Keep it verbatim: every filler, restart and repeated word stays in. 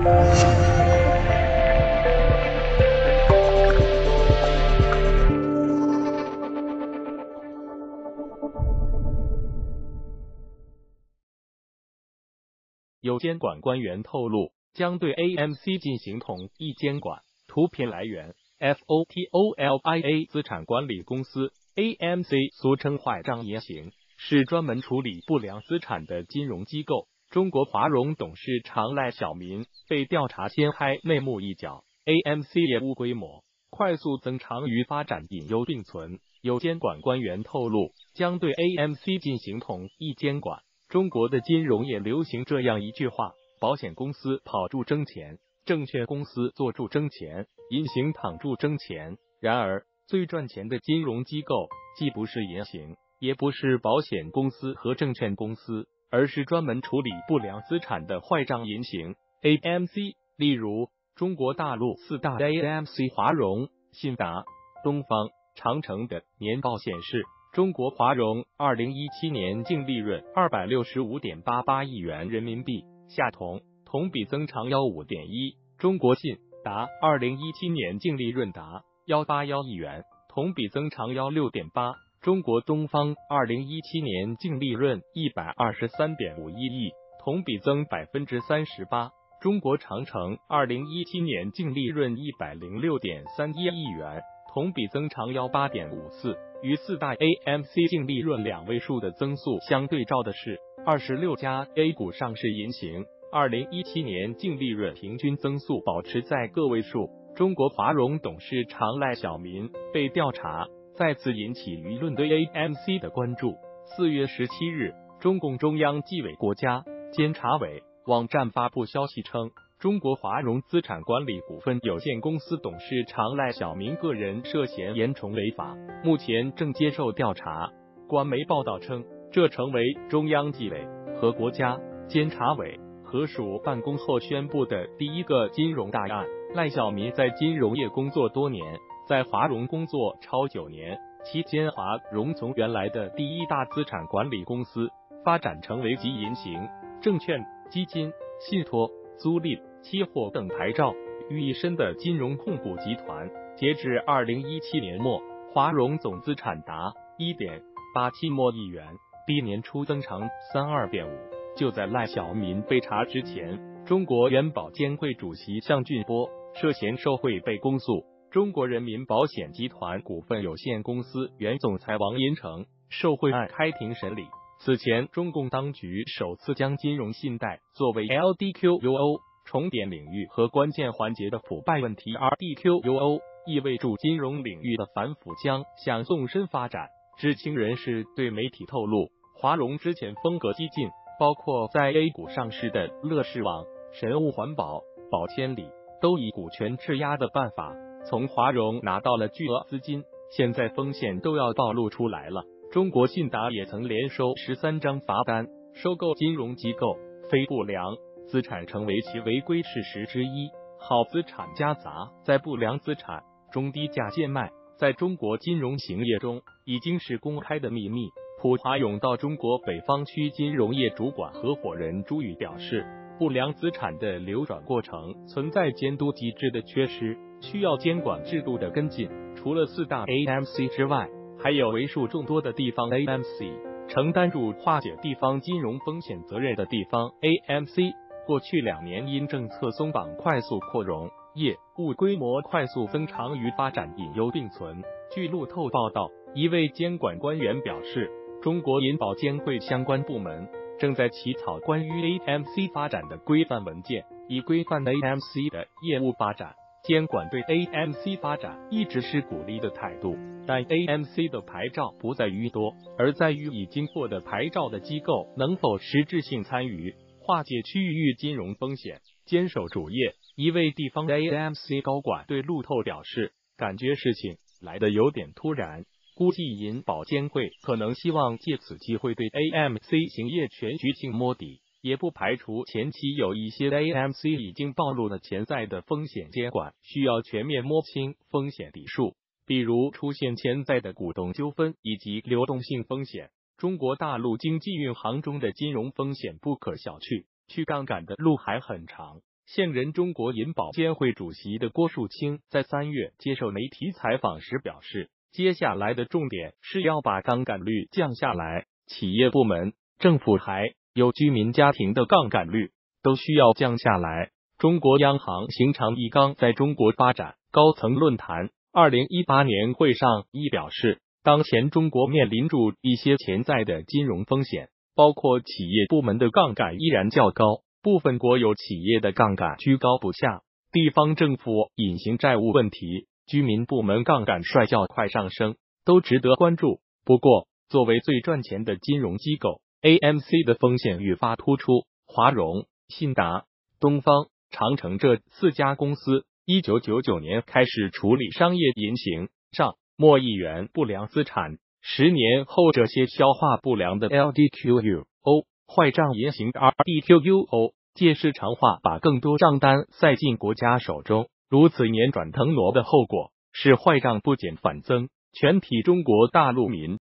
有监管官员透露，将对 A M C 进行统一监管。图片来源 ：Photolia 资产管理公司 A M C， 俗称坏账银行，是专门处理不良资产的金融机构。中国华融董事长赖小民被调查掀开内幕一角。A M C 业务规模快速增长与发展隐忧并存。有监管官员透露，将对 A M C 进行统一监管。中国的金融业流行这样一句话：保险公司跑住挣钱，证券公司坐住挣钱，银行躺住挣钱。然而，最赚钱的金融机构既不是银行，也不是保险公司和证券公司，而是专门处理不良资产的坏账银行 A M C。例如，中国大陆四大 A M C 华融、信达、东方、长城的年报显示，中国华融二零一七年净利润 二百六十五点八八亿元人民币，下同，同比增长 百分之十五点一。中国信达二零一七年净利润达一百八十一亿元，同比增长 百分之十六点八。中国东方二零一七年净利润一百二十三点五一亿，同比增 百分之三十八。中国长城二零一七年净利润一百零六点三一亿元，同比增长 百分之十八点五四。与四大 A M C 净利润两位数的增速相对照的是，二十六家 A 股上市银行二零一七年净利润平均增速保持在个位数。中国华融董事长赖小民被调查，再次引起舆论对 A M C 的关注。四月十七日，中共中央纪委国家监察委网站发布消息称，中国华融资产管理股份有限公司董事长赖小民个人涉嫌严重违法，目前正接受调查。官媒报道称，这成为中央纪委和国家监察委合署办公后宣布的第一个金融大案。赖小民在金融业工作多年，在华融工作超九年，期间华融从原来的第一大资产管理公司发展成为集银行、证券、基金、信托、租赁、期货等牌照于一身的金融控股集团。截至二零一七年末，华融总资产达 一点八七亿元，比年初增长 三十二点五。就在赖小民被查之前，中国原保监会主席项俊波涉嫌受贿被公诉。中国人民保险集团股份有限公司原总裁王银成受贿案开庭审理。此前，中共当局首次将金融信贷作为 L D Q U O 重点领域和关键环节的腐败问题 R D Q U O， 意味着金融领域的反腐将向纵深发展。知情人士对媒体透露，华融之前风格激进，包括在 A 股上市的乐视网、神物环保、宝千里都以股权质押的办法从华融拿到了巨额资金，现在风险都要暴露出来了。中国信达也曾连收十三张罚单，收购金融机构，非不良资产成为其违规事实之一。好资产夹杂在不良资产中低价贱卖，在中国金融行业中已经是公开的秘密。普华永道中国北方区金融业主管合伙人朱宇表示，不良资产的流转过程存在监督机制的缺失，需要监管制度的跟进。除了四大 A M C 之外，还有为数众多的地方 A M C， 承担住化解地方金融风险责任的地方 A M C， 过去两年因政策松绑快速扩容，业务规模快速增长与发展隐忧并存。据路透报道，一位监管官员表示，中国银保监会相关部门正在起草关于 A M C 发展的规范文件，以规范 A M C 的业务发展。监管对 A M C 发展一直是鼓励的态度，但 A M C 的牌照不在于多，而在于已经获得牌照的机构能否实质性参与化解区域金融风险，坚守主业。一位地方 A M C 高管对路透表示，感觉事情来得有点突然，估计银保监会可能希望借此机会对 A M C 行业全局性摸底，也不排除前期有一些 A M C 已经暴露了潜在的风险监管，需要全面摸清风险底数，比如出现潜在的股东纠纷以及流动性风险。中国大陆经济运行中的金融风险不可小觑，去杠杆的路还很长。 现任中国银保监会主席的郭树清在三月接受媒体采访时表示，接下来的重点是要把杠杆率降下来，企业部门、政府还有居民家庭的杠杆率都需要降下来。中国央行行长易纲在中国发展高层论坛二零一八年会上亦表示，当前中国面临住一些潜在的金融风险，包括企业部门的杠杆依然较高，部分国有企业的杠杆居高不下，地方政府隐形债务问题，居民部门杠杆率较快上升，都值得关注。不过，作为最赚钱的金融机构 ，A M C 的风险愈发突出。华融、信达、东方、长城这四家公司，一九九九年开始处理商业银行、账、贸易员不良资产，十年后这些消化不良的 L D Q U O 坏账银行 R D Q U O 借势偿还，把更多账单塞进国家手中。如此捻转腾挪的后果是坏账不减反增，全体中国大陆民